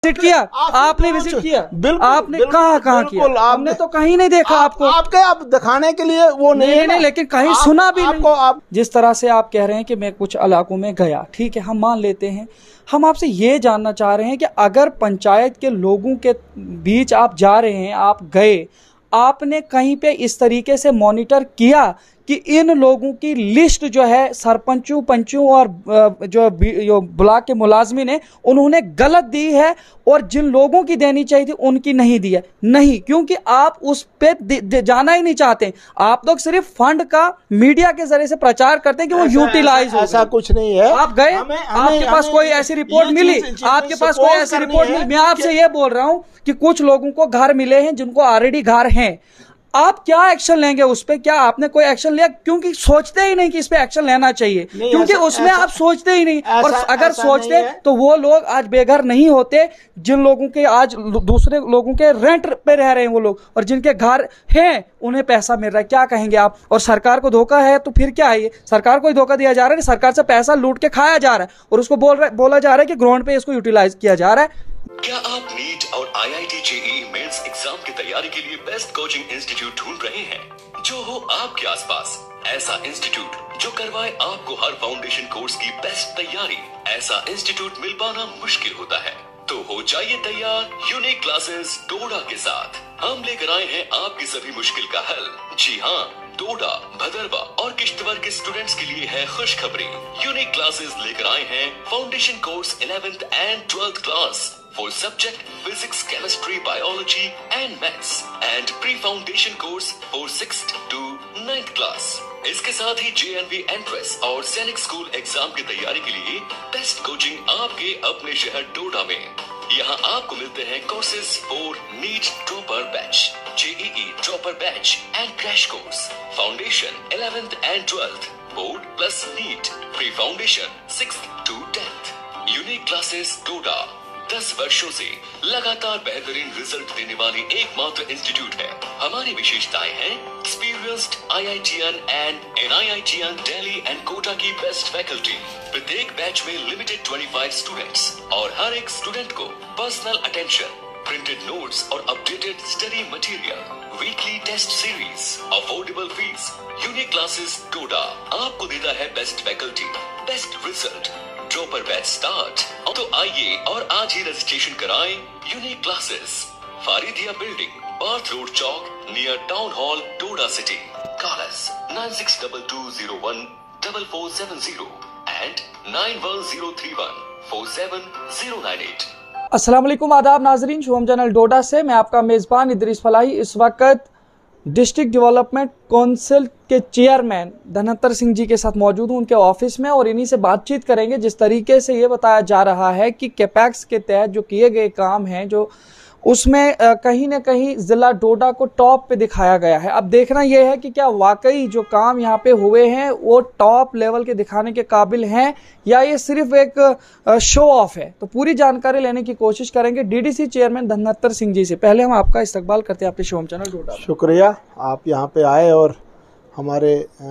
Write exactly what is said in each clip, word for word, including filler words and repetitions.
Visit किया, आपने visit किया, आपने कहाँ कहाँ किया? आपने तो कहीं नहीं देखा। आपको आपके आप दिखाने के लिए वो नहीं, नहीं, नहीं, लेकिन कहीं सुना भी आपको नहीं। आप जिस तरह से आप कह रहे हैं कि मैं कुछ इलाकों में गया, ठीक है, हम मान लेते हैं। हम आपसे ये जानना चाह रहे हैं कि अगर पंचायत के लोगों के बीच आप जा रहे हैं, आप गए, आपने कहीं पे इस तरीके से मॉनिटर किया कि इन लोगों की लिस्ट जो है सरपंचों पंचों और जो ब्लॉक के मुलाजमिन ने उन्होंने गलत दी है और जिन लोगों की देनी चाहिए थी उनकी नहीं दी है? नहीं, क्योंकि आप उस पे जाना ही नहीं चाहते। आप लोग सिर्फ फंड का मीडिया के जरिए से प्रचार करते हैं कि वो यूटिलाइज हो। ऐसा कुछ नहीं है। आप गए, आपके पास कोई ऐसी रिपोर्ट मिली? आपके पास कोई ऐसी रिपोर्ट मिली? मैं आपसे ये बोल रहा हूं कि कुछ लोगों को घर मिले हैं जिनको ऑलरेडी घर हैं, आप क्या एक्शन लेंगे उस पे? क्या आपने कोई एक्शन लिया? क्योंकि सोचते ही नहीं कि इस पे एक्शन लेना चाहिए, क्योंकि उसमें आप सोचते ही नहीं। और अगर सोचते तो वो लोग आज बेघर नहीं होते, जिन लोगों के आज दूसरे लोगों के रेंट पे रह रहे हैं वो लोग, और जिनके घर हैं उन्हें पैसा मिल रहा है। क्या कहेंगे आप? और सरकार को धोखा है तो फिर क्या है? ये सरकार को ही धोखा दिया जा रहा है, सरकार से पैसा लूट के खाया जा रहा है और उसको बोल रहा बोला जा रहा है कि ग्राउंड पे इसको यूटिलाइज किया जा रहा है। क्या आप नीट और I I T JEE mains exam की तैयारी के लिए बेस्ट कोचिंग इंस्टीट्यूट ढूंढ रहे हैं? जो हो आपके आसपास, ऐसा इंस्टीट्यूट जो करवाए आपको हर फाउंडेशन कोर्स की बेस्ट तैयारी, ऐसा इंस्टीट्यूट मिल पाना मुश्किल होता है। तो हो जाइए तैयार यूनिक क्लासेस डोडा के साथ। हम लेकर आए हैं आपकी सभी मुश्किल का हल। जी हाँ, डोडा, भदरवा और किश्तवाड़ के स्टूडेंट्स के लिए है खुशखबरी। यूनिक क्लासेस लेकर आए हैं foundation course eleventh and twelfth class for subject physics, chemistry, biology and maths and pre-foundation course for sixth to ninth class। इसके साथ ही जे एन वी एंट्रेंस और सैनिक स्कूल एग्जाम की तैयारी के लिए बेस्ट कोचिंग आपके अपने शहर डोडा में। यहाँ आपको मिलते हैं courses for NEET dropper batch, JEE dropper batch and crash course, foundation eleventh and twelfth, board plus NEET, pre foundation sixth to tenth. Unique classes Doda दस वर्षों से लगातार बेहतरीन रिजल्ट देने वाली एकमात्र इंस्टीट्यूट है। हमारी विशेषताएं हैं experienced I I T N and N I I T N Delhi and Kota की बेस्ट फैकल्टी। प्रत्येक बैच में लिमिटेड पच्चीस स्टूडेंट्स और हर एक स्टूडेंट को पर्सनल अटेंशन, प्रिंटेड नोट्स और updated study material, weekly test series, affordable fees. Unique classes Doda आपको देता है best faculty, best result, dropper batch start. तो आइए और आज ही रजिस्ट्रेशन कराएं। Unique classes, Faridia building, birth road चौक, near town hall, Doda city. Call us nine six two two zero one four four seven zero and nine one zero three one four seven zero nine eight. अस्सलाम वालेकुम, आदाब नाजरीन, Shubham channel डोडा से मैं आपका मेज़बान इदरीस फलाही इस वक्त डिस्ट्रिक्ट डेवलपमेंट काउंसिल के चेयरमैन धनहत्तर सिंह जी के साथ मौजूद हूँ उनके ऑफिस में, और इन्हीं से बातचीत करेंगे। जिस तरीके से ये बताया जा रहा है कि कैपेक्स के तहत जो किए गए काम हैं, जो उसमें कहीं ना कहीं जिला डोडा को टॉप पे दिखाया गया है। अब देखना यह है कि क्या वाकई जो काम यहाँ पे हुए हैं वो टॉप लेवल के दिखाने के काबिल हैं या ये सिर्फ एक शो ऑफ है। तो पूरी जानकारी लेने की कोशिश करेंगे डीडीसी चेयरमैन धनहत्तर सिंह जी से। पहले हम आपका इस्तकबाल करते हैं अपने शुभम चैनल डोडा। शुक्रिया, आप यहाँ पे आए और हमारे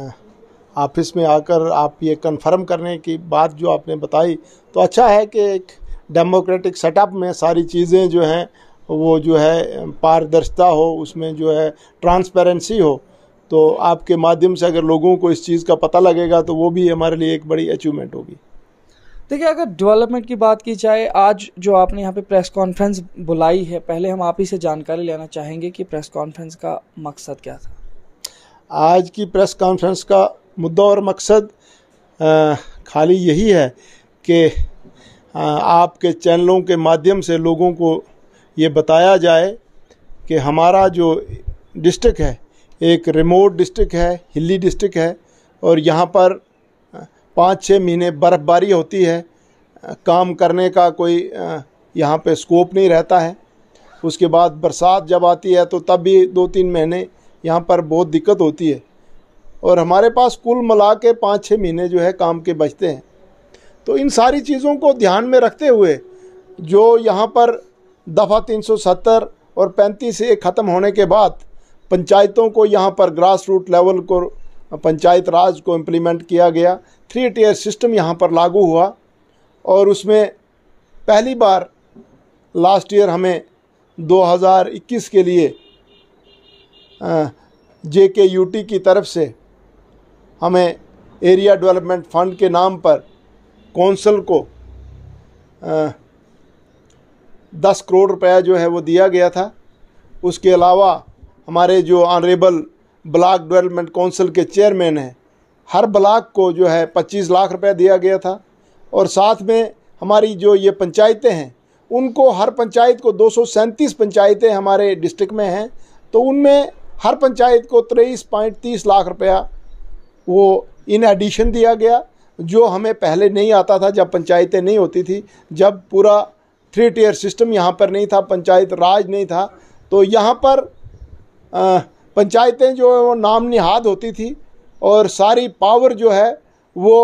ऑफिस में आकर आप ये कन्फर्म करने की बात जो आपने बताई, तो अच्छा है कि एक डेमोक्रेटिक सेटअप में सारी चीज़ें जो हैं वो जो है पारदर्शिता हो, उसमें जो है ट्रांसपेरेंसी हो। तो आपके माध्यम से अगर लोगों को इस चीज़ का पता लगेगा तो वो भी हमारे लिए एक बड़ी अचीवमेंट होगी। देखिए, अगर डेवलपमेंट की बात की जाए, आज जो आपने यहाँ पे प्रेस कॉन्फ्रेंस बुलाई है, पहले हम आप ही से जानकारी लेना चाहेंगे कि प्रेस कॉन्फ्रेंस का मकसद क्या था? आज की प्रेस कॉन्फ्रेंस का मुद्दा और मकसद आ, खाली यही है कि आपके चैनलों के माध्यम से लोगों को ये बताया जाए कि हमारा जो डिस्ट्रिक्ट है एक रिमोट डिस्ट्रिक्ट है, हिली डिस्ट्रिक्ट है, और यहाँ पर पाँच छः महीने बर्फ़बारी होती है, काम करने का कोई यहाँ पे स्कोप नहीं रहता है। उसके बाद बरसात जब आती है तो तब भी दो तीन महीने यहाँ पर बहुत दिक्कत होती है, और हमारे पास कुल मिला के पाँच छः महीने जो है काम के बचते हैं। तो इन सारी चीज़ों को ध्यान में रखते हुए जो यहाँ पर दफ़ा तीन सौ सत्तर और पैंतीस ए ख़त्म होने के बाद पंचायतों को यहाँ पर ग्रास रूट लेवल को पंचायत राज को इम्प्लीमेंट किया गया, थ्री टीयर सिस्टम यहाँ पर लागू हुआ, और उसमें पहली बार लास्ट ईयर हमें दो हज़ार इक्कीस के लिए जे के यू टी की तरफ से हमें एरिया डेवलपमेंट फंड के नाम पर कौंसल को आ, दस करोड़ रुपया जो है वो दिया गया था। उसके अलावा हमारे जो ऑनरेबल ब्लॉक डेवलपमेंट कौंसिल के चेयरमैन हैं, हर ब्लॉक को जो है पच्चीस लाख रुपया दिया गया था। और साथ में हमारी जो ये पंचायतें हैं उनको, हर पंचायत को दो सौ सैंतीस पंचायतें हमारे डिस्ट्रिक्ट में हैं, तो उनमें हर पंचायत को तेईस पॉइंट तीस लाख रुपया वो इन एडिशन दिया गया, जो हमें पहले नहीं आता था जब पंचायतें नहीं होती थी, जब पूरा थ्री टीयर सिस्टम यहाँ पर नहीं था, पंचायत राज नहीं था। तो यहाँ पर पंचायतें जो है वो नाम निहाद होती थी और सारी पावर जो है वो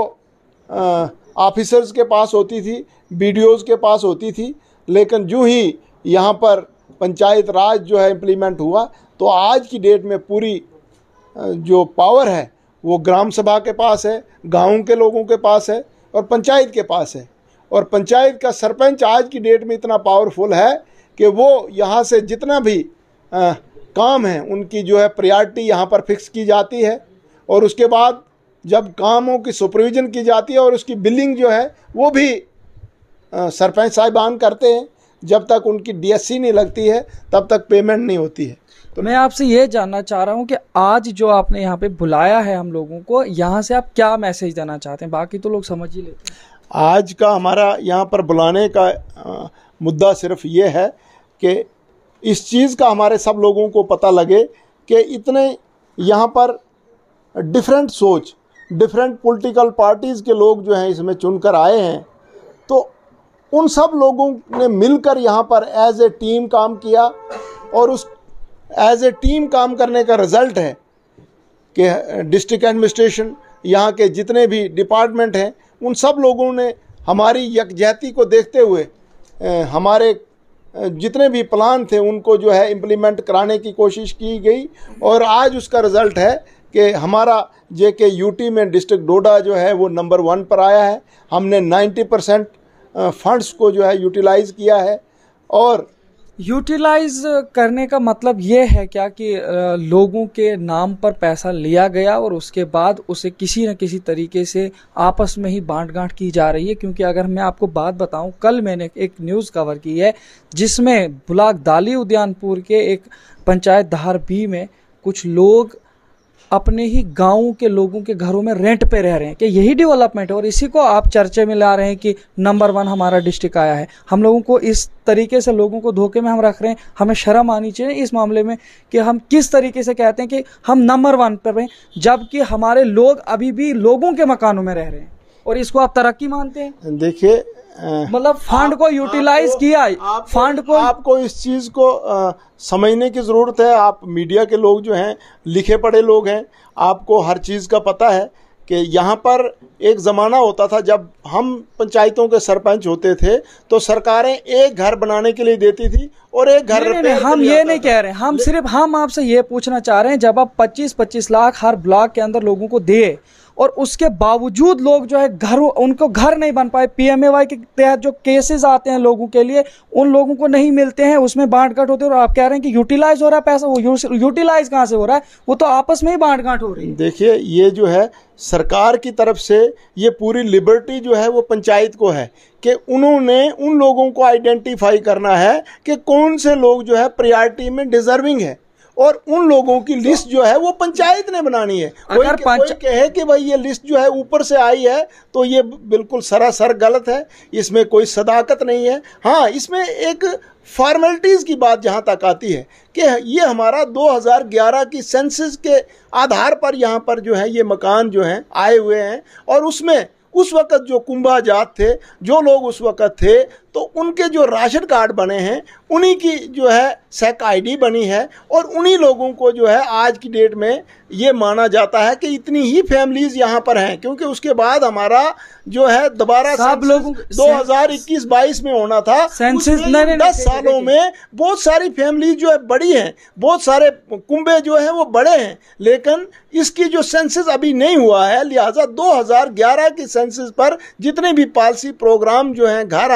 ऑफिसर्स के पास होती थी, बी डी ओज़ के पास होती थी। लेकिन जो ही यहाँ पर पंचायत राज जो है इम्प्लीमेंट हुआ, तो आज की डेट में पूरी जो पावर है वो ग्राम सभा के पास है, गाँव के लोगों के पास है और पंचायत के पास है। और पंचायत का सरपंच आज की डेट में इतना पावरफुल है कि वो यहाँ से जितना भी आ, काम है उनकी जो है प्रायोरिटी यहाँ पर फिक्स की जाती है, और उसके बाद जब कामों की सुपरविजन की जाती है और उसकी बिलिंग जो है वो भी आ, सरपंच साहिबान करते हैं। जब तक उनकी डी एस सी नहीं लगती है तब तक पेमेंट नहीं होती है। तो मैं आपसे ये जानना चाह रहा हूँ कि आज जो आपने यहाँ पे बुलाया है हम लोगों को, यहाँ से आप क्या मैसेज देना चाहते हैं? बाकी तो लोग समझ ही लेते हैं। आज का हमारा यहाँ पर बुलाने का आ, मुद्दा सिर्फ ये है कि इस चीज़ का हमारे सब लोगों को पता लगे कि इतने यहाँ पर डिफरेंट सोच, डिफरेंट पॉलिटिकल पार्टीज़ के लोग जो हैं इसमें चुनकर आए हैं, तो उन सब लोगों ने मिलकर यहाँ पर एज ए टीम काम किया और उस एज ए टीम काम करने का रिज़ल्ट है कि डिस्ट्रिक्ट एडमिनिस्ट्रेशन, यहाँ के जितने भी डिपार्टमेंट हैं, उन सब लोगों ने हमारी यकजहती को देखते हुए हमारे जितने भी प्लान थे उनको जो है इम्प्लीमेंट कराने की कोशिश की गई। और आज उसका रिज़ल्ट है कि हमारा जे के यू टी में डिस्ट्रिक्ट डोडा जो है वो नंबर वन पर आया है। हमने नब्बे परसेंट फंड्स को जो है यूटिलाइज़ किया है। और यूटिलाइज करने का मतलब ये है क्या कि लोगों के नाम पर पैसा लिया गया और उसके बाद उसे किसी न किसी तरीके से आपस में ही बांट गांठ की जा रही है? क्योंकि अगर मैं आपको बात बताऊं, कल मैंने एक न्यूज़ कवर की है जिसमें ब्लॉक दाली उद्यानपुर के एक पंचायत धार बी में कुछ लोग अपने ही गाँव के लोगों के घरों में रेंट पे रह रहे हैं कि यही डेवलपमेंट है, और इसी को आप चर्चे में ला रहे हैं कि नंबर वन हमारा डिस्ट्रिक्ट आया है। हम लोगों को इस तरीके से लोगों को धोखे में हम रख रहे हैं। हमें शर्म आनी चाहिए इस मामले में कि हम किस तरीके से कहते हैं कि हम नंबर वन पर हैं, जबकि हमारे लोग अभी भी लोगों के मकानों में रह रहे हैं, और इसको आप तरक्की मानते हैं? देखिए, मतलब फंड को यूटिलाइज किया, फंड को आपको इस चीज़ को आ, समझने की ज़रूरत है। आप मीडिया के लोग जो हैं, लिखे पढ़े लोग हैं, आपको हर चीज़ का पता है कि यहाँ पर एक ज़माना होता था जब हम पंचायतों के सरपंच होते थे तो सरकारें एक घर बनाने के लिए देती थी और एक घर नहीं, नहीं, हम ये नहीं कह रहे हैं, हम सिर्फ हम आपसे ये पूछना चाह रहे हैं, जब आप पच्चीस पच्चीस लाख हर ब्लॉक के अंदर लोगों को दिए और उसके बावजूद लोग जो है घर, उनको घर नहीं बन पाए, पी एम ए वाई के तहत जो केसेस आते हैं लोगों के लिए उन लोगों को नहीं मिलते हैं, उसमें बांट गांठ होते हैं, और आप कह रहे हैं कि यूटिलाइज हो रहा है पैसा। वो यूटिलाइज कहाँ से हो रहा है? वो तो आपस में ही बांट गांठ हो रही है। देखिए, ये जो है सरकार की तरफ से ये पूरी लिबर्टी जो है वो पंचायत को है कि उन्होंने उन लोगों को आइडेंटिफाई करना है कि कौन से लोग जो है प्रायोरिटी में डिजर्विंग है, और उन लोगों की लिस्ट जो है वो पंचायत ने बनानी है। कोई, कोई कहे कि भाई ये लिस्ट जो है ऊपर से आई है तो ये बिल्कुल सरासर गलत है, इसमें कोई सदाकत नहीं है। हाँ, इसमें एक फॉर्मेलिटीज़ की बात जहाँ तक आती है कि ये हमारा दो हज़ार ग्यारह की सेंसस के आधार पर यहाँ पर जो है ये मकान जो हैं आए हुए हैं, और उसमें उस वक़्त जो कुंभा जात थे, जो लोग उस वक़्त थे, तो उनके जो राशन कार्ड बने हैं उन्हीं की जो है सेक आईडी बनी है, और उन्हीं लोगों को जो है आज की डेट में ये माना जाता है कि इतनी ही फैमिलीज यहाँ पर हैं। क्योंकि उसके बाद हमारा जो है दोबारा सब लोगों दो हज़ार इक्कीस बाईस में होना था, सेंसस दस सालों में बहुत सारी फैमिली जो है बड़ी हैं, बहुत सारे कुंबे जो हैं वो बड़े हैं, लेकिन इसकी जो सेंसस अभी नहीं हुआ है, लिहाजा दो हज़ार ग्यारह की सेंसस पर जितने भी पॉलिसी प्रोग्राम जो हैं घर आने हैं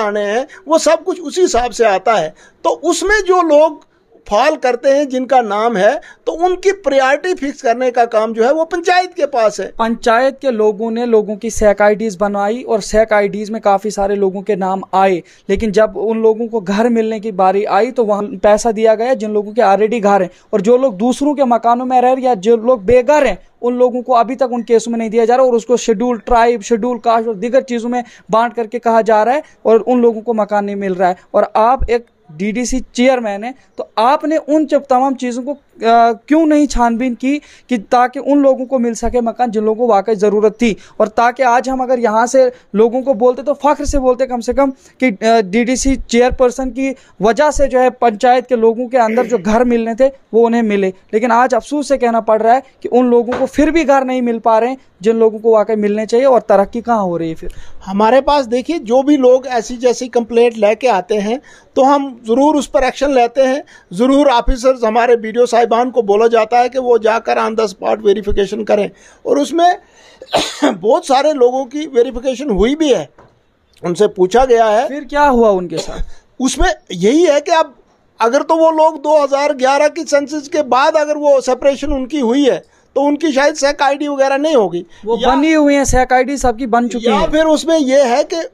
है वो सब कुछ उसी हिसाब से आता है। तो उसमें जो लोग फॉल करते हैं जिनका नाम है, तो उनकी प्रायोरिटी फिक्स करने का काम जो है वो पंचायत के पास है। पंचायत के लोगों ने लोगों की सेक आईडीज बनवाई और सेक आईडीज में काफी सारे लोगों के नाम आए, लेकिन जब उन लोगों को घर मिलने की बारी आई तो वहां पैसा दिया गया जिन लोगों के ऑलरेडी घर हैं, और जो लोग दूसरों के मकानों में रह रहे या जो लोग बेघर हैं उन लोगों को अभी तक उन केसों में नहीं दिया जा रहा, और उसको शेड्यूल ट्राइब, शेड्यूल कास्ट और दीगर चीजों में बांट करके कहा जा रहा है और उन लोगों को मकान नहीं मिल रहा है। और आप एक डीडीसी चेयरमैन है, तो आपने उन जब तमाम चीजों को आ, क्यों नहीं छानबीन की कि ताकि उन लोगों को मिल सके मकान जिन लोगों को वाकई जरूरत थी, और ताकि आज हम अगर यहाँ से लोगों को बोलते तो फख्र से बोलते कम से कम कि डीडीसी चेयरपर्सन की वजह से जो है पंचायत के लोगों के अंदर जो घर मिलने थे वो उन्हें मिले। लेकिन आज अफसोस से कहना पड़ रहा है कि उन लोगों को फिर भी घर नहीं मिल पा रहे हैं जिन लोगों को वाकई मिलने चाहिए, और तरक्की कहाँ हो रही है। फिर हमारे पास देखिए जो भी लोग ऐसी जैसी कंप्लेंट लेके आते हैं तो हम ज़रूर उस पर एक्शन लेते हैं। ज़रूर ऑफिसर्स हमारे बीडीओ साहिबान को बोला जाता है कि वो जाकर ऑन द स्पॉट वेरिफिकेशन करें, और उसमें बहुत सारे लोगों की वेरिफिकेशन हुई भी है, उनसे पूछा गया है। फिर क्या हुआ उनके साथ? उसमें यही है कि अब अगर तो वो लोग दो हज़ार ग्यारह की सेंसस के बाद अगर वो सेपरेशन उनकी हुई है तो उनकी शायद सेक आईडी वगैरह नहीं होगी, वो बनी हुई है सेक आईडी सबकी बन चुकी है, या फिर उसमें यह है कि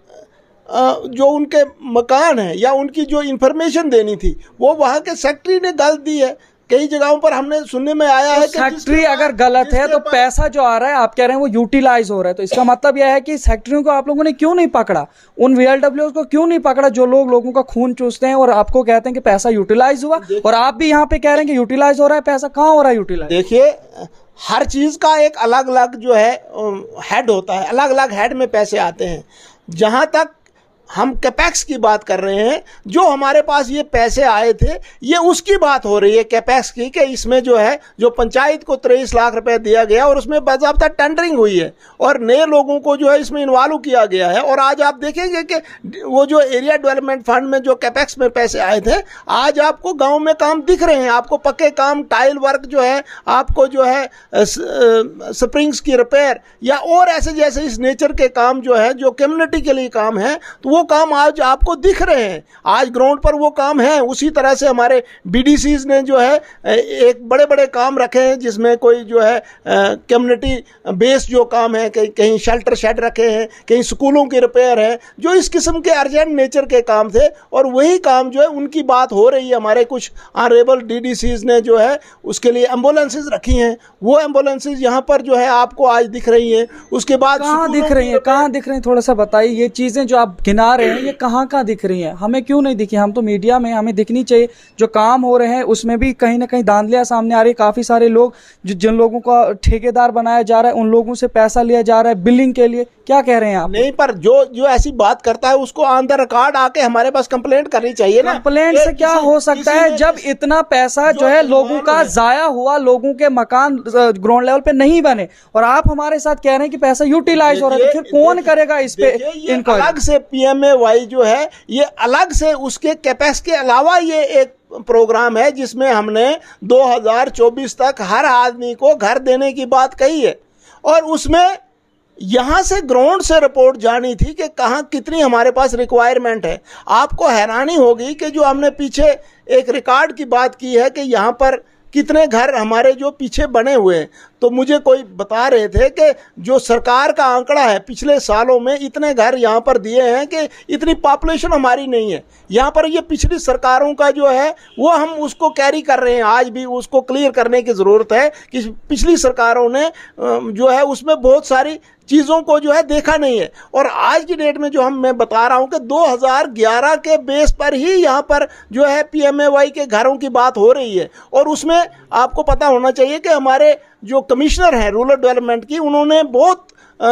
जो उनके मकान है या उनकी जो इंफॉर्मेशन देनी थी वो वहाँ के सेक्रेटरी ने गलत दी है। कई जगहों पर हमने सुनने में आया है कि सेक्रेटरी अगर गलत है तो पैसा जो आ रहा है आप कह रहे हैं वो यूटिलाइज हो रहा है, तो इसका मतलब यह है कि सेक्रेटरियों को आप लोगों ने क्यों नहीं पकड़ा, उन वीएलडब्ल्यू को क्यों नहीं पकड़ा जो लोग लोगों का खून चूसते हैं और आपको कहते हैं कि पैसा यूटिलाइज हुआ, और आप भी यहाँ पे कह रहे हैं कि यूटिलाइज हो रहा है। पैसा कहाँ हो रहा है यूटिलाइज? देखिए हर चीज का एक अलग अलग जो है हेड होता है, अलग अलग हेड में पैसे आते हैं। जहां तक हम कैपेक्स की बात कर रहे हैं, जो हमारे पास ये पैसे आए थे ये उसकी बात हो रही है कैपेक्स की, कि इसमें जो है जो पंचायत को तेईस लाख रुपए दिया गया और उसमें बाकायदा टेंडरिंग हुई है और नए लोगों को जो है इसमें इन्वॉल्व किया गया है। और आज आप देखेंगे कि वो जो एरिया डेवलपमेंट फंड में जो कैपेक्स में पैसे आए थे, आज आपको गाँव में काम दिख रहे हैं, आपको पक्के काम, टाइल वर्क जो है, आपको जो है स्प्रिंग्स की रिपेयर या और ऐसे जैसे इस नेचर के काम जो है जो कम्युनिटी के लिए काम है, तो वो काम आज आपको दिख रहे हैं। आज ग्राउंड पर वो काम है। उसी तरह से हमारे बीडीसीज ने जो है एक बड़े बड़े काम रखे हैं जिसमें कोई जो है कम्युनिटी बेस्ड जो काम है, कहीं कहीं शेल्टर शेड रखे हैं, कहीं स्कूलों की रिपेयर है, जो इस किस्म के अर्जेंट नेचर के काम थे। और वही काम जो है उनकी बात हो रही है। हमारे कुछ ऑनरेबल डीडीसीज ने जो है उसके लिए एम्बुलेंसेज रखी हैं, वो एम्बुलेंसेज यहाँ पर जो है आपको आज दिख रही हैं। उसके बाद कहाँ दिख रही है, कहाँ दिख रही है, थोड़ा सा बताइए। ये चीजें जो आप गिना रहे हैं ये कहाँ कहाँ दिख रही हैं? हमें क्यों नहीं दिखी? हम तो मीडिया में, हमें दिखनी चाहिए। जो काम हो रहे हैं उसमें भी कहीं ना कहीं धांधलियां सामने आ रही है। काफी सारे लोग जो जिन लोगों का ठेकेदार बनाया जा रहा है उन लोगों से पैसा लिया जा रहा है बिलिंग के लिए। क्या कह रहे हैं आप? नहीं, पर जो जो ऐसी बात करता है उसको ऑन द रिकॉर्ड आके हमारे पास कंप्लेंट करनी चाहिए ना। कंप्लेंट से क्या हो सकता है जब इतना पैसा जो है लोगों का जाया हुआ, लोगों के मकान ग्राउंड लेवल पे नहीं बने, और आप हमारे साथ कह रहे हैं कि पैसा यूटिलाइज हो रहा है, तो फिर कौन करेगा इस पे इंक्वायरी? अलग से पीएमएवाई जो है ये अलग से उसके कैपेक्स के अलावा ये एक प्रोग्राम है जिसमें हमने दो हज़ार चौबीस तक हर आदमी को घर देने की बात कही है। और उसमें यहां से ग्राउंड से रिपोर्ट जानी थी कि कहां कितनी हमारे पास रिक्वायरमेंट है। आपको हैरानी होगी कि जो हमने पीछे एक रिकॉर्ड की बात की है कि यहां पर कितने घर हमारे जो पीछे बने हुए हैं, तो मुझे कोई बता रहे थे कि जो सरकार का आंकड़ा है पिछले सालों में इतने घर यहाँ पर दिए हैं कि इतनी पॉपुलेशन हमारी नहीं है यहाँ पर। ये पिछली सरकारों का जो है वो हम उसको कैरी कर रहे हैं। आज भी उसको क्लियर करने की ज़रूरत है कि पिछली सरकारों ने जो है उसमें बहुत सारी चीज़ों को जो है देखा नहीं है। और आज की डेट में जो हम मैं बता रहा हूं कि दो हज़ार ग्यारह के बेस पर ही यहाँ पर जो है पीएमएवाई के घरों की बात हो रही है। और उसमें आपको पता होना चाहिए कि हमारे जो कमिश्नर हैं रूरल डेवलपमेंट की, उन्होंने बहुत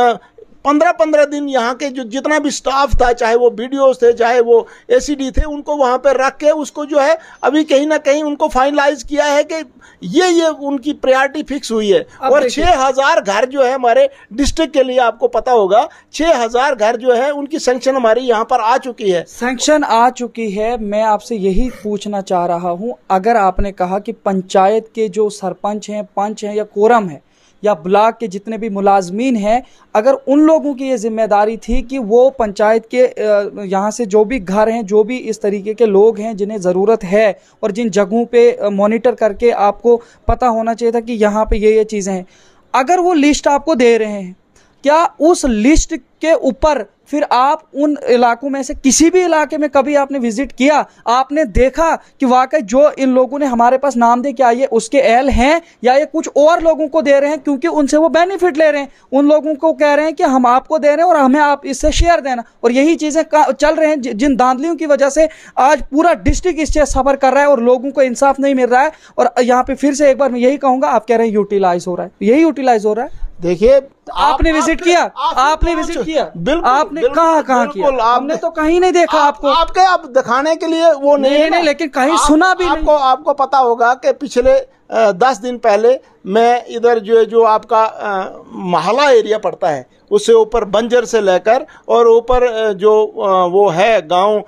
पंद्रह पंद्रह दिन यहाँ के जो जितना भी स्टाफ था, चाहे वो बीडीओ थे चाहे वो एसीडी थे, उनको वहाँ पर रख के उसको जो है अभी कहीं ना कहीं उनको फाइनलाइज किया है कि ये ये उनकी प्रायोरिटी फिक्स हुई है। और छः हजार घर जो है हमारे डिस्ट्रिक्ट के लिए, आपको पता होगा छः हजार घर जो है उनकी सैंक्शन हमारी यहाँ पर आ चुकी है। सैंक्शन आ चुकी है। मैं आपसे यही पूछना चाह रहा हूँ, अगर आपने कहा कि पंचायत के जो सरपंच हैं, पंच हैं या कोरम है, या ब्लॉक के जितने भी मुलाजमीन हैं, अगर उन लोगों की ये जिम्मेदारी थी कि वो पंचायत के यहाँ से जो भी घर हैं, जो भी इस तरीके के लोग हैं जिन्हें ज़रूरत है और जिन जगहों पे मॉनिटर करके आपको पता होना चाहिए था कि यहाँ पे ये ये चीज़ें हैं, अगर वो लिस्ट आपको दे रहे हैं, क्या उस लिस्ट के ऊपर फिर आप उन इलाकों में से किसी भी इलाके में कभी आपने विजिट किया? आपने देखा कि वाकई जो इन लोगों ने हमारे पास नाम दे, क्या ये उसके एल हैं या ये कुछ और लोगों को दे रहे हैं क्योंकि उनसे वो बेनिफिट ले रहे हैं? उन लोगों को कह रहे हैं कि हम आपको दे रहे हैं और हमें आप इससे शेयर देना, और यही चीजें चल रहे हैं जिन धांधलियों की वजह से आज पूरा डिस्ट्रिक्ट इससे सफर कर रहा है और लोगों को इंसाफ नहीं मिल रहा है। और यहाँ पे फिर से एक बार मैं यही कहूंगा, आप कह रहे हैं यूटिलाइज हो रहा है, यही यूटिलाइज हो रहा है। देखिए, आपने विजिट किया, आपने विजिट किया, बिल्कुल, आपने कहाँ कहाँ किया? हमने तो कहीं नहीं देखा आप, आपको। आपके आप दिखाने के लिए वो नहीं, नहीं, नहीं, लेकिन कहीं आप, सुना भी आपको नहीं। आपको पता होगा कि पिछले आ, दस दिन पहले मैं इधर जो जो आपका महला एरिया पड़ता है, उससे ऊपर बंजर से लेकर और ऊपर जो आ, वो है गांव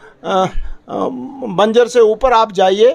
बंजर से ऊपर आप जाइए,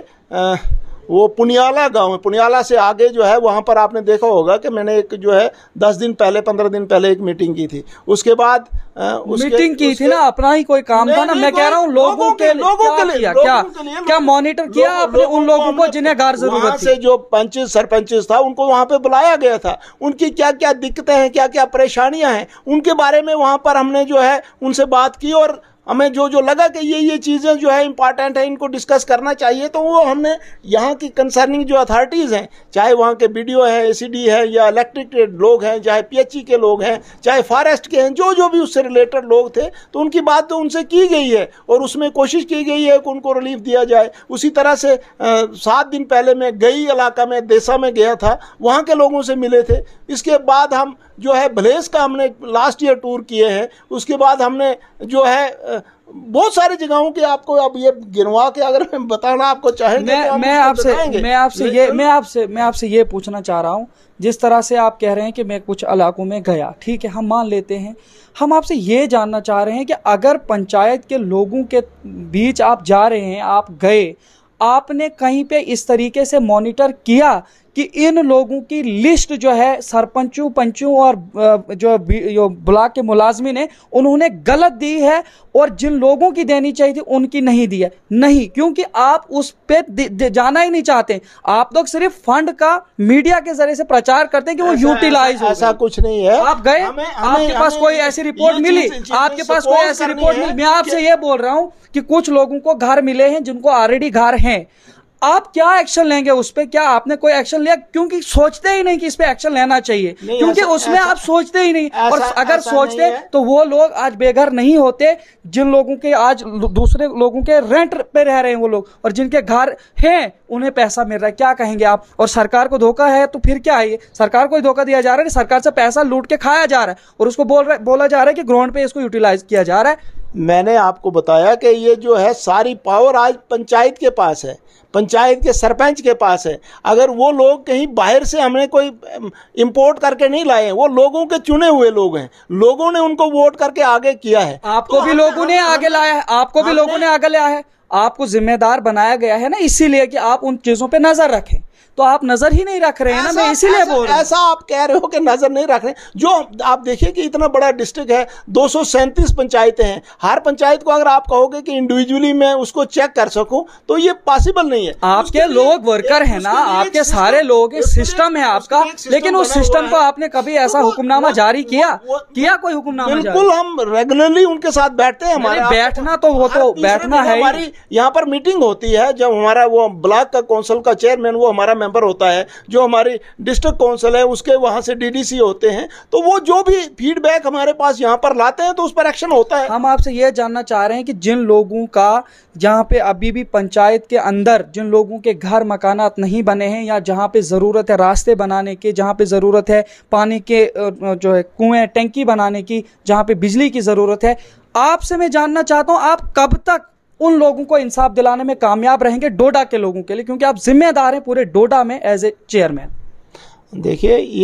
वो पुनियाला गांव है, पुनियाला से आगे जो है वहाँ पर आपने देखा होगा कि मैंने एक जो है दस दिन पहले पंद्रह दिन पहले एक मीटिंग की थी। उसके बाद उसके, मीटिंग की थी ना, अपना ही कोई काम था ना। मैं कह रहा हूँ लोगों के लोगों के लिए क्या क्या मॉनिटर किया आपने उन लोगों को जिन्हें घर जरूरत से, जो पंच सरपंच था उनको वहाँ पे बुलाया गया था, उनकी क्या क्या दिक्कतें हैं, क्या क्या परेशानियां हैं, उनके बारे में वहाँ पर हमने जो है उनसे बात की और हमें जो जो लगा कि ये ये चीज़ें जो है इम्पॉर्टेंट है, इनको डिस्कस करना चाहिए, तो वो हमने यहाँ की कंसर्निंग जो अथॉरिटीज़ हैं, चाहे वहाँ के बीडीओ है, एसीडी है, या इलेक्ट्रिक लोग हैं, चाहे पीएचई के लोग हैं, चाहे फॉरेस्ट के हैं, जो जो भी उससे रिलेटेड लोग थे, तो उनकी बात तो उनसे की गई है और उसमें कोशिश की गई है कि उनको रिलीफ दिया जाए। उसी तरह से सात दिन पहले मैं गई इलाका में देसा में गया था, वहाँ के लोगों से मिले थे। इसके बाद हम जो है भलेस का हमने लास्ट ईयर टूर किए हैं। उसके बाद हमने जो है बहुत सारी जगहों के आपको अब ये गिनवा के अगर मैं बताना आपको चाहेंगे मैं तो मैं आपसे मैं आपसे ये मैं आपसे मैं आपसे ये पूछना चाह रहा हूँ, जिस तरह से आप कह रहे हैं कि मैं कुछ इलाकों में गया, ठीक है, हम मान लेते हैं, हम आपसे ये जानना चाह रहे हैं कि अगर पंचायत के लोगों के बीच आप जा रहे हैं, आप गए, आपने कहीं पे इस तरीके से मॉनिटर किया कि इन लोगों की लिस्ट जो है सरपंचों पंचों और जो ब्लॉक के मुलाजमीन हैं उन्होंने गलत दी है और जिन लोगों की देनी चाहिए थी उनकी नहीं दी है? नहीं, क्योंकि आप उस पे जाना ही नहीं चाहते। आप लोग सिर्फ फंड का मीडिया के जरिए से प्रचार करते हैं कि वो यूटिलाइज हो। ऐसा कुछ नहीं है। आप गए, आपके पास कोई ऐसी रिपोर्ट मिली? आपके पास कोई ऐसी रिपोर्ट मिली? मैं आपसे ये बोल रहा हूँ कि कुछ लोगों को घर मिले हैं जिनको ऑलरेडी घर हैं, आप क्या एक्शन लेंगे उस पे? क्या आपने कोई एक्शन लिया? क्योंकि सोचते ही नहीं कि इस पे एक्शन लेना चाहिए, क्योंकि ऐसा, उसमें ऐसा, आप सोचते ही नहीं। और अगर सोचते तो वो लोग आज बेघर नहीं होते, जिन लोगों के आज दूसरे लोगों के रेंट पे रह रहे हैं वो लोग, और जिनके घर हैं उन्हें पैसा मिल रहा है। क्या कहेंगे आप? और सरकार को धोखा है तो फिर क्या है? सरकार को ही धोखा दिया जा रहा है, सरकार से पैसा लूट के खाया जा रहा है और उसको बोल रहा बोला जा रहा है कि ग्राउंड पे इसको यूटिलाइज किया जा रहा है। मैंने आपको बताया कि ये जो है सारी पावर आज पंचायत के पास है, पंचायत के सरपंच के पास है। अगर वो लोग कहीं बाहर से हमने कोई इंपोर्ट करके नहीं लाए हैं, वो लोगों के चुने हुए लोग हैं, लोगों ने उनको वोट करके आगे किया है। आपको भी लोगों ने आगे लाया है, आपको भी लोगों ने आगे लाया है, आपको जिम्मेदार बनाया गया है ना, इसीलिए कि आप उन चीजों पे नजर रखें। तो आप नजर ही नहीं रख रहे हैं ना, मैं इसीलिए बोल रहा हूं। ऐसा आप कह रहे हो कि नजर नहीं रख रहे। जो आप देखिए कि इतना बड़ा डिस्ट्रिक्ट है, दो सौ सैंतीस पंचायतें हैं, हर पंचायत को अगर आप कहोगे कि इंडिविजुअली मैं उसको चेक कर सकूं तो ये पॉसिबल नहीं है। आपके लोग वर्कर है ना, आपके सारे लोग, सिस्टम है आपका, लेकिन उस सिस्टम को आपने कभी ऐसा हुक्मनामा जारी किया किया कोई हुक्मनामा? बिल्कुल, हम रेगुलरली उनके साथ बैठते हैं। हमारे बैठना तो वो तो बैठना है। हमारी यहाँ पर मीटिंग होती है, जब हमारा वो ब्लॉक का काउंसिल का चेयरमैन वो हमारा मेंबर होता है, जो हमारी डिस्ट्रिक्ट काउंसिल है उसके वहां से डीडीसी होते हैं, तो वो जो भी फीडबैक हमारे पास यहाँ पर लाते हैं तो उस पर एक्शन होता है। हम आपसे यह जानना चाह रहे हैं कि जिन लोगों का जहां पे अभी भी पंचायत के अंदर जिन लोगों के घर मकानात नहीं बने हैं, या जहां पे जरूरत है रास्ते बनाने की, जहां पे जरूरत है पानी के जो है कुएं टैंकी बनाने की, जहां पे बिजली की जरूरत है, आपसे मैं जानना चाहता हूं आप कब तक उन लोगों को इंसाफ दिलाने में कामयाब रहेंगे, डोडा के लोगों के लिए, क्योंकि आप जिम्मेदार हैं पूरे डोडा में एज ए चेयरमैन? देखिए, ये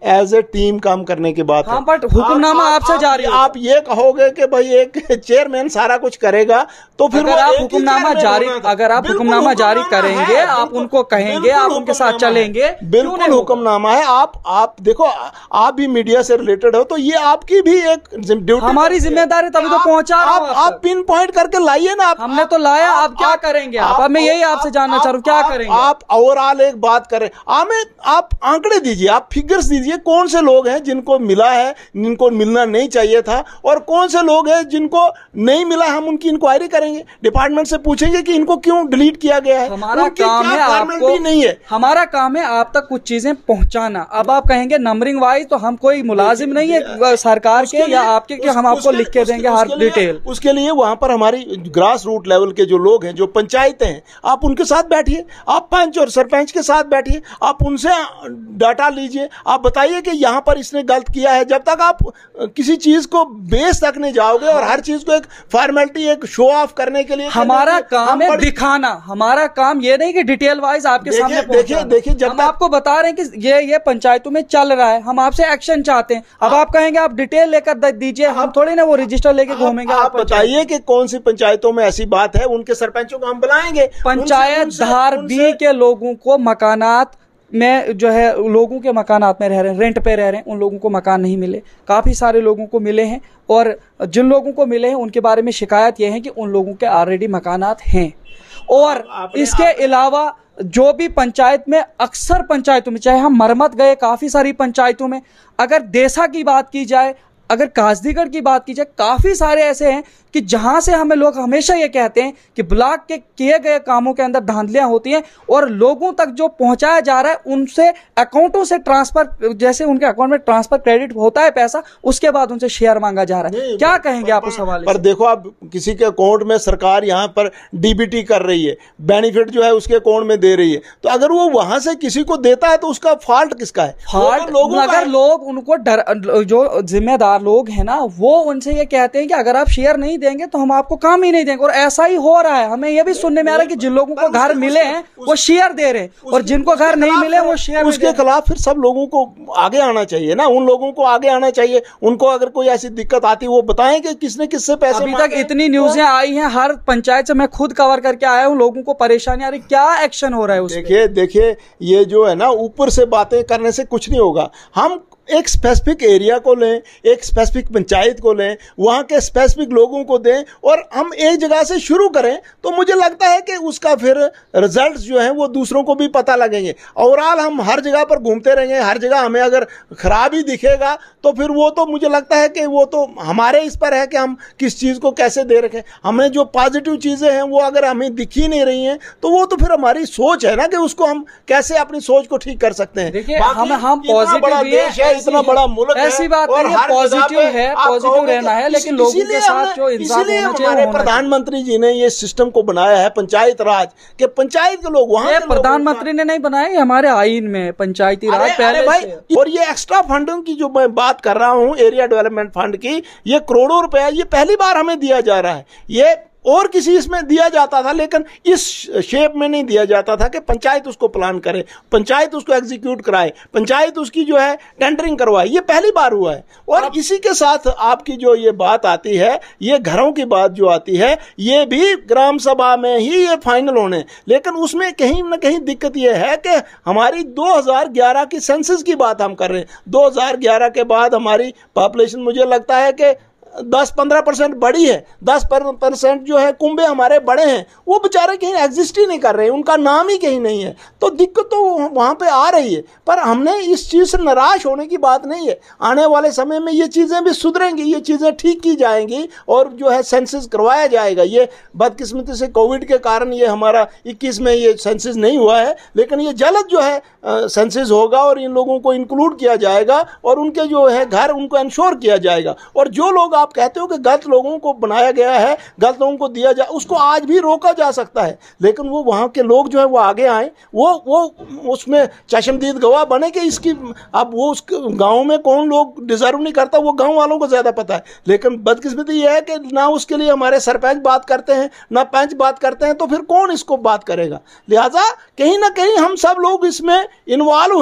एज ए टीम काम करने की बात हाँ, है। बट हुक्मनामा आप, आपसे आप, जारी आप, आप ये कहोगे कि भाई एक चेयरमैन सारा कुछ करेगा, तो फिर अगर आप हुक्मनामा जारी अगर आप हुक्मनामा जारी करेंगे, आप उनको कहेंगे, आप उनके साथ चलेंगे, बिल्कुल हुक्मनामा है। आप आप देखो, आप भी मीडिया से रिलेटेड हो, तो ये आपकी भी एक ड्यूटी, हमारी जिम्मेदारी, तभी तो पहुंचा रहा हूं। आप पिन पॉइंट करके लाइए ना। हमने तो लाया, आप क्या करेंगे? आप मैं यही आपसे जानना चाह रहा हूँ, क्या करेंगे आप? ओवरऑल एक बात करें, हमें आप आंकड़े दीजिए, आप फिगर्स दीजिए, कौन से लोग हैं जिनको मिला है, जिनको मिलना नहीं चाहिए था, और कौन से लोग हैं जिनको नहीं मिला। हम उनकी इंक्वायरी करेंगे, डिपार्टमेंट से पूछेंगे कि इनको क्यों डिलीट किया गया है। हमारा काम है आपको नहीं है, हमारा काम है आप तक कुछ चीजें पहुंचाना। अब आप कहेंगे नंबरिंग वाइज, तो हम कोई मुलाजिम नहीं है सरकार के या आपके कि हम आपको लिख के देंगे हर डिटेल। उसके लिए वहां पर हमारी ग्रास रूट लेवल के जो लोग हैं, जो पंचायतें हैं, आप उनके साथ बैठिए, आप पंच और सरपंच के साथ बैठिए, आप उनसे डाटा लीजिए, आप बताइए कि यहां पर इसने गलत किया है। जब तक आप किसी चीज को बेस तक नहीं जाओगे और हर चीज को एक फॉर्मेलिटी, एक शो ऑफ करने के लिए, हमारा काम है दिखाना, हमारा काम ये नहीं कि डिटेल वाइज आपके सामने देखिए देखिए जब हम आपको बता रहे हैं कि ये ये पंचायतों में चल रहा है, हम आपसे एक्शन चाहते हैं। अब आप कहेंगे आप डिटेल लेकर दीजिए, हम थोड़ी ना वो रजिस्टर लेके घूमेंगे। आप बताइए कि कौन सी पंचायतों में ऐसी बात है, उनके सरपंचों को हम बुलाएंगे। पंचायत धार बी के लोगों को मकानात में जो है, लोगों के मकानात में रह रहे हैं, रेंट पे रह रहे हैं, उन लोगों को मकान नहीं मिले। काफ़ी सारे लोगों को मिले हैं, और जिन लोगों को मिले हैं उनके बारे में शिकायत यह है कि उन लोगों के ऑलरेडी मकानात हैं। और इसके अलावा जो भी पंचायत में, अक्सर पंचायतों में, चाहे हम मरमत गए काफ़ी सारी पंचायतों में, अगर देसा की बात की जाए, अगर कासदीगढ़ की बात की जाए, काफ़ी सारे ऐसे हैं कि जहां से हमें लोग हमेशा ये कहते हैं कि ब्लॉक के किए गए कामों के अंदर धांधलियां होती हैं, और लोगों तक जो पहुंचाया जा रहा है उनसे अकाउंटों से ट्रांसफर, जैसे उनके अकाउंट में ट्रांसफर क्रेडिट होता है पैसा, उसके बाद उनसे शेयर मांगा जा रहा है। क्या कहेंगे आप उस हवाले पर? देखो, आप किसी के अकाउंट में सरकार यहाँ पर डीबीटी कर रही है, बेनिफिट जो है उसके अकाउंट में दे रही है, तो अगर वो वहां से किसी को देता है तो उसका फॉल्ट किसका है? फॉल्ट लोगों, अगर लोग उनको डर, जो जिम्मेदार लोग हैं ना, वो उनसे ये कहते हैं कि अगर आप शेयर नहीं देंगे तो हम आपको काम ही नहीं देंगे, और ऐसा ही हो रहा है। हमें यह भी सुनने में आ रहा है कि जिन लोगों को घर मिले हैं वो शेयर दे रहे हैं, और जिनको घर नहीं मिले वो शेयर, उसके खिलाफ फिर सब लोगों को आगे आना चाहिए ना, उन लोगों को आगे आना चाहिए। उनको अगर कोई ऐसी दिक्कत आती है वो बताएं कि किसने किससे पैसे। अभी तक इतनी न्यूज़ें आई हैं, हर पंचायत से मैं खुद कवर करके आया हूं, लोगों को परेशानी आ रही, क्या एक्शन हो रहा है? देखिए देखिए ये जो है ना, ऊपर से बातें करने से कुछ नहीं होगा। हम एक स्पेसिफिक एरिया को लें, एक स्पेसिफिक पंचायत को लें, वहाँ के स्पेसिफिक लोगों को दें, और हम एक जगह से शुरू करें, तो मुझे लगता है कि उसका फिर रिजल्ट्स जो हैं वो दूसरों को भी पता लगेंगे। ओवरऑल हम हर जगह पर घूमते रहेंगे, हर जगह हमें अगर खराब ही दिखेगा तो फिर वो तो मुझे लगता है कि वो तो हमारे इस पर है कि हम किस चीज़ को कैसे दे रखें। हमें जो पॉजिटिव चीज़ें हैं वो अगर हमें दिख ही नहीं रही हैं, तो वो तो फिर हमारी सोच है ना कि उसको हम कैसे अपनी सोच को ठीक कर सकते हैं। देखिए, हम हम पॉजिटिव, इतना बड़ा मुल्क है, ऐसी बात नहीं है, पॉजिटिव है, पॉजिटिव रहना है, लेकिन लोगों के साथ जो इंसाफ होना चाहिए। हमारे प्रधानमंत्री जी ने ये सिस्टम को बनाया है, पंचायत राज के, पंचायत के लोग वहां, प्रधानमंत्री ने नहीं बनाया, ये हमारे आईन में पंचायती राज पहले भाई। और ये एक्स्ट्रा फंडों की जो मैं बात कर रहा हूँ, एरिया डेवलपमेंट फंड की, ये करोड़ों रुपया ये पहली बार हमें दिया जा रहा है। ये और किसी इसमें दिया जाता था, लेकिन इस शेप में नहीं दिया जाता था कि पंचायत उसको प्लान करे, पंचायत उसको एग्जीक्यूट कराए, पंचायत उसकी जो है टेंडरिंग करवाए। ये पहली बार हुआ है। और इसी के साथ आपकी जो ये बात आती है, ये घरों की बात जो आती है, ये भी ग्राम सभा में ही ये फाइनल होने, लेकिन उसमें कहीं ना कहीं दिक्कत ये है कि हमारी दो हज़ार ग्यारह की सेंसस की बात हम कर रहे हैं। दो हज़ार ग्यारह के बाद हमारी पॉपुलेशन मुझे लगता है कि दस पंद्रह परसेंट बढ़ी है, दस परसेंट जो है कुंबे हमारे बड़े हैं, वो बेचारे कहीं एग्जिस्ट ही नहीं कर रहे हैं, उनका नाम ही कहीं नहीं है। तो दिक्कत तो वहाँ पे आ रही है, पर हमने इस चीज़ से निराश होने की बात नहीं है। आने वाले समय में ये चीज़ें भी सुधरेंगी, ये चीज़ें ठीक की जाएंगी, और जो है सेंसस करवाया जाएगा। ये बदकिस्मती से कोविड के कारण ये हमारा इक्कीस में ये सेंसस नहीं हुआ है, लेकिन ये जल्द जो है सेंसस होगा, और इन लोगों को इंक्लूड किया जाएगा, और उनके जो है घर उनको इंश्योर किया जाएगा। और जो लोग आप कहते हो कि गलत लोगों को बनाया गया है, गलत लोगों को दिया जा, उसको आज भी रोका जा सकता है, लेकिन वो वहाँ के लोग जो है वो आगे आए, वो वो उसमें चशमदीद गवाह बने कि इसकी अब वो उस गांव में कौन लोग डिजर्व नहीं करता, वो गांव वालों को ज़्यादा पता है। लेकिन बदकिस्मती ये है कि ना उसके लिए हमारे सरपंच बात करते हैं, ना पंच बात करते हैं, तो फिर कौन इसको बात करेगा। लिहाजा कहीं ना कहीं हम सब लोग इसमें इन्वॉल्व हैं।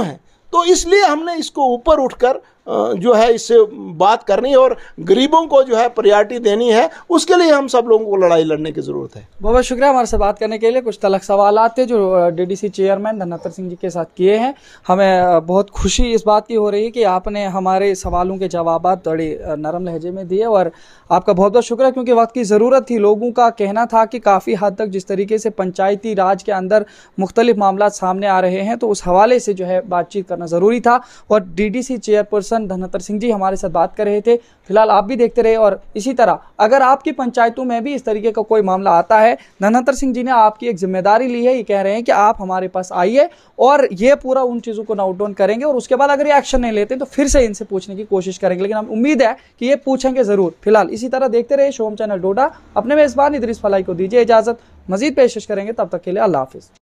तो इसलिए हमने इसको ऊपर उठकर जो है इससे बात करनी है और गरीबों को जो है प्रायोरिटी देनी है। उसके लिए हम सब लोगों को लड़ाई लड़ने की ज़रूरत है। बहुत बहुत शुक्रिया हमारे से बात करने के लिए। कुछ तलख सवाल थे जो डीडीसी चेयरमैन धनहत्तर सिंह जी के साथ किए हैं। हमें बहुत खुशी इस बात की हो रही है कि आपने हमारे सवालों के जवाब बड़े नरम लहजे में दिए और आपका बहुत बहुत शुक्रिया, क्योंकि वक्त की ज़रूरत थी। लोगों का कहना था कि काफ़ी हद तक जिस तरीके से पंचायती राज के अंदर मुख्तलिफ मामला सामने आ रहे हैं तो उस हवाले से जो है बातचीत करना ज़रूरी था और डीडीसी चेयरपर्सन धनहत्तर सिंह जी हमारे साथ बात कर रहे थे। फिलहाल आप भी देखते रहे और इसी तरह अगर आपकी पंचायतों में भी इस तरीके का कोई मामला आता है, धनहत्तर सिंह जी ने आपकी एक जिम्मेदारी ली है। ये कह रहे हैं कि आप हमारे पास आइए और ये पूरा उन चीज़ों को नोट डाउन करेंगे और उसके बाद अगर ये एक्शन नहीं लेते तो फिर से इनसे पूछने की कोशिश करेंगे। लेकिन हम उम्मीद है कि ये पूछेंगे ज़रूर। फिलहाल इसी तरह देखते रहे शोम चैनल डोडा। अपने मेज़बान इदरीस फलाही को दीजिए इजाज़त, मजीद पेशकश करेंगे, तब तक के लिए अल्लाह हाफिज़।